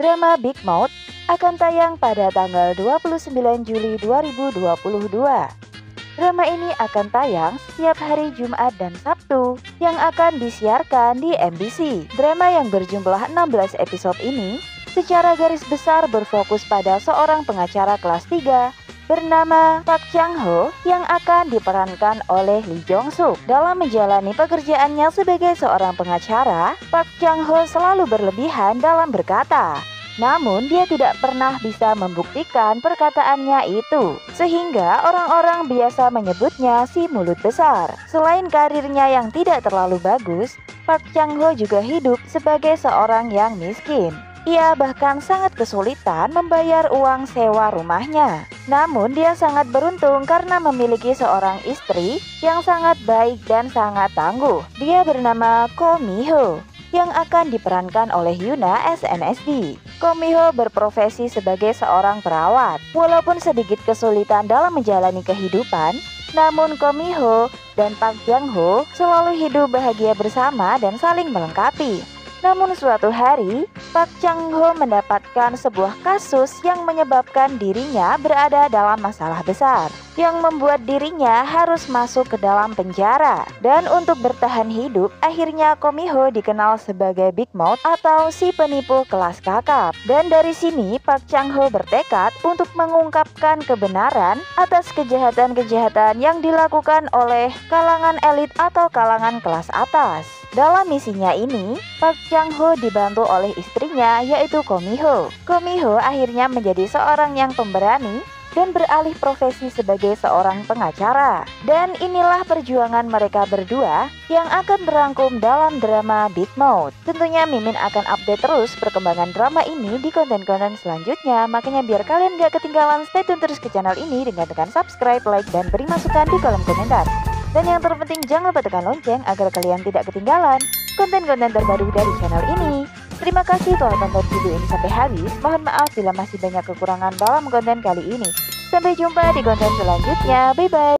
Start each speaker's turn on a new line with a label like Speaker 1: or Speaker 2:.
Speaker 1: drama Big Mouth akan tayang pada tanggal 29 Juli 2022. Drama ini akan tayang setiap hari Jumat dan Sabtu yang akan disiarkan di MBC. Drama yang berjumlah 16 episode ini secara garis besar berfokus pada seorang pengacara kelas 3 bernama Park Chang Ho yang akan diperankan oleh Lee Jong Suk. Dalam menjalani pekerjaannya sebagai seorang pengacara, Park Chang Ho selalu berlebihan dalam berkata. Namun dia tidak pernah bisa membuktikan perkataannya itu, sehingga orang-orang biasa menyebutnya si mulut besar. Selain karirnya yang tidak terlalu bagus, Park Chang Ho juga hidup sebagai seorang yang miskin. Ia bahkan sangat kesulitan membayar uang sewa rumahnya. Namun dia sangat beruntung karena memiliki seorang istri yang sangat baik dan sangat tangguh. Dia bernama Ko Mi-ho yang akan diperankan oleh Yoona SNSD. Ko Mi-ho berprofesi sebagai seorang perawat. Walaupun sedikit kesulitan dalam menjalani kehidupan, namun Ko Mi-ho dan Park Chang Ho selalu hidup bahagia bersama dan saling melengkapi. Namun suatu hari, Park Chang Ho mendapatkan sebuah kasus yang menyebabkan dirinya berada dalam masalah besar, yang membuat dirinya harus masuk ke dalam penjara. Dan untuk bertahan hidup, akhirnya Ko Mi-ho dikenal sebagai Big Mouth atau si penipu kelas kakap. Dan dari sini Park Chang Ho bertekad untuk mengungkapkan kebenaran atas kejahatan-kejahatan yang dilakukan oleh kalangan elit atau kalangan kelas atas. Dalam misinya ini, Park Chang Ho dibantu oleh istrinya yaitu Ko Mi-ho. Ko Mi-ho akhirnya menjadi seorang yang pemberani dan beralih profesi sebagai seorang pengacara. Dan inilah perjuangan mereka berdua yang akan berangkum dalam drama Big Mouth. Tentunya Mimin akan update terus perkembangan drama ini di konten-konten selanjutnya. Makanya biar kalian gak ketinggalan, stay tune terus ke channel ini dengan tekan subscribe, like, dan beri masukan di kolom komentar. Dan yang terpenting jangan lupa tekan lonceng agar kalian tidak ketinggalan konten-konten terbaru dari channel ini. Terima kasih telah tonton video ini sampai habis. Mohon maaf bila masih banyak kekurangan dalam konten kali ini. Sampai jumpa di konten selanjutnya. Bye bye.